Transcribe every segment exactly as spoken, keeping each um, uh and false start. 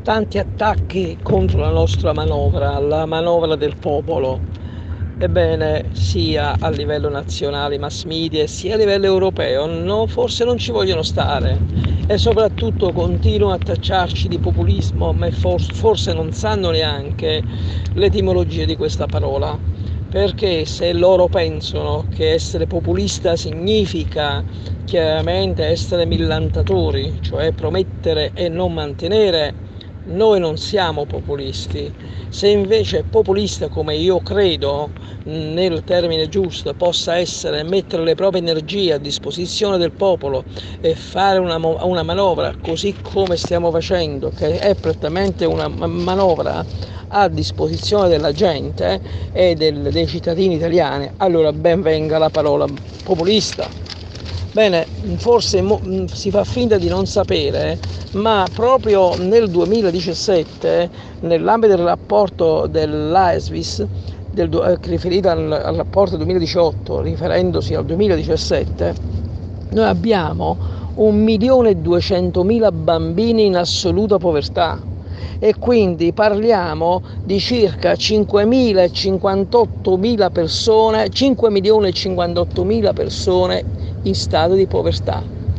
tanti attacchi contro la nostra manovra, la manovra del popolo. Ebbene, sia a livello nazionale, mass media, sia a livello europeo, no, forse non ci vogliono stare e soprattutto continuano a tacciarci di populismo, ma forse non sanno neanche l'etimologia di questa parola. Perché se loro pensano che essere populista significa chiaramente essere millantatori, cioè promettere e non mantenere, noi non siamo populisti. Se invece populista, come io credo nel termine giusto, possa essere mettere le proprie energie a disposizione del popolo e fare una, una manovra così come stiamo facendo, che è prettamente una manovra a disposizione della gente e del, dei cittadini italiani, allora ben venga la parola populista. Bene, forse mo, si fa finta di non sapere, ma proprio nel duemiladiciassette, nell'ambito del rapporto dell'AESVIS, del, eh, riferito al, al rapporto duemiladiciotto, riferendosi al duemiladiciassette, noi abbiamo un milione e duecentomila bambini in assoluta povertà. E quindi parliamo di circa cinquemila e cinquantottomila persone, cinque milioni e cinquantottomila persone in stato di povertà.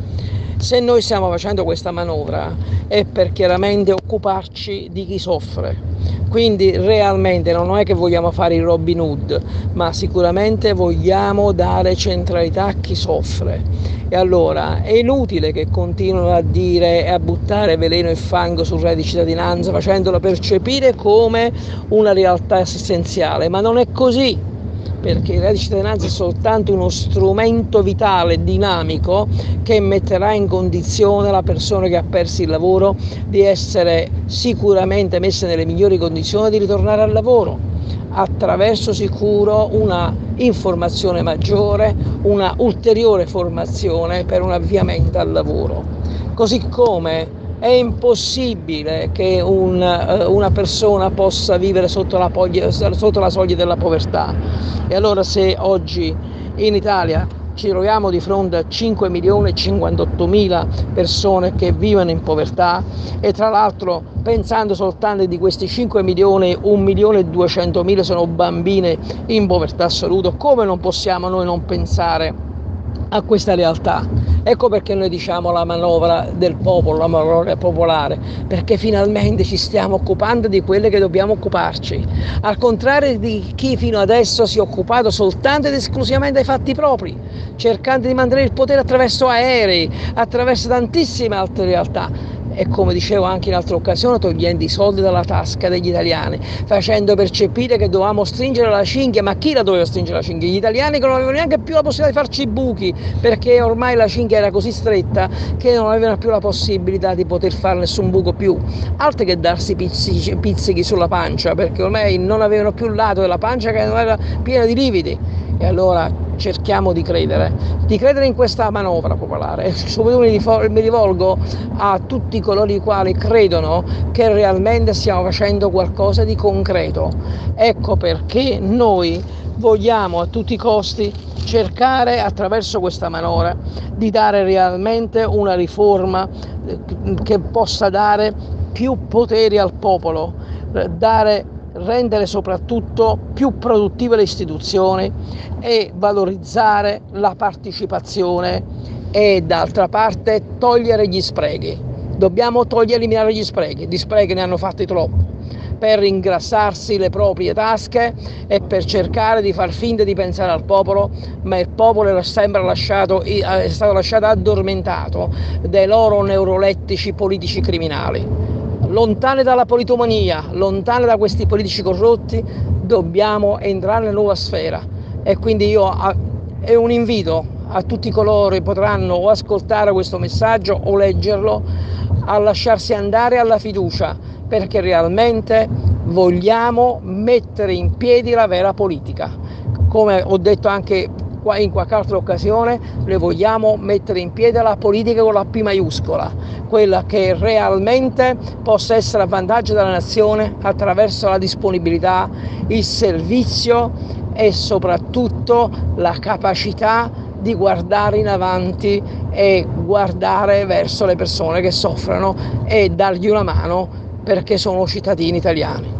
Se noi stiamo facendo questa manovra è per chiaramente occuparci di chi soffre. Quindi realmente non è che vogliamo fare il Robin Hood, ma sicuramente vogliamo dare centralità a chi soffre. E allora è inutile che continuino a dire e a buttare veleno e fango sul reddito di cittadinanza, facendola percepire come una realtà assistenziale, ma non è così, perché il reddito di cittadinanza è soltanto uno strumento vitale, dinamico, che metterà in condizione la persona che ha perso il lavoro di essere sicuramente messa nelle migliori condizioni di ritornare al lavoro, attraverso sicuro una informazione maggiore, una ulteriore formazione per un avviamento al lavoro. Così come è impossibile che un, una persona possa vivere sotto la, poglia, sotto la soglia della povertà. E allora se oggi in Italia ci troviamo di fronte a cinque milioni e cinquantottomila persone che vivono in povertà e tra l'altro pensando soltanto di questi cinque milioni, un milione e duecentomila sono bambine in povertà assoluta, come non possiamo noi non pensare a questa realtà? Ecco perché noi diciamo la manovra del popolo, la manovra popolare, perché finalmente ci stiamo occupando di quelle che dobbiamo occuparci, al contrario di chi fino adesso si è occupato soltanto ed esclusivamente dei fatti propri, cercando di mantenere il potere attraverso aerei, attraverso tantissime altre realtà. E come dicevo anche in altre occasioni, togliendo i soldi dalla tasca degli italiani, facendo percepire che dovevamo stringere la cinghia. Ma chi la doveva stringere la cinghia? Gli italiani che non avevano neanche più la possibilità di farci i buchi, perché ormai la cinghia era così stretta che non avevano più la possibilità di poter fare nessun buco più, altro che darsi pizzichi, pizzichi sulla pancia, perché ormai non avevano più il lato della pancia che non era piena di lividi. E allora cerchiamo di credere, di credere in questa manovra popolare. Soprattutto mi rivolgo a tutti coloro i quali credono che realmente stiamo facendo qualcosa di concreto. Ecco perché noi vogliamo a tutti i costi cercare attraverso questa manovra di dare realmente una riforma che possa dare più poteri al popolo, dare rendere soprattutto più produttive le istituzioni e valorizzare la partecipazione e d'altra parte togliere gli sprechi. Dobbiamo togliere, eliminare gli sprechi, di sprechi ne hanno fatti troppi per ingrassarsi le proprie tasche e per cercare di far finta di pensare al popolo, ma il popolo era sempre lasciato, è stato lasciato addormentato dai loro neurolettici politici criminali. Lontani dalla politomania, lontani da questi politici corrotti, dobbiamo entrare nella nuova sfera. E quindi io a, è un invito a tutti coloro che potranno o ascoltare questo messaggio o leggerlo a lasciarsi andare alla fiducia, perché realmente vogliamo mettere in piedi la vera politica. Come ho detto anche in qualche altra occasione, noi vogliamo mettere in piedi la politica con la P maiuscola, quella che realmente possa essere a vantaggio della nazione attraverso la disponibilità, il servizio e soprattutto la capacità di guardare in avanti e guardare verso le persone che soffrono e dargli una mano perché sono cittadini italiani.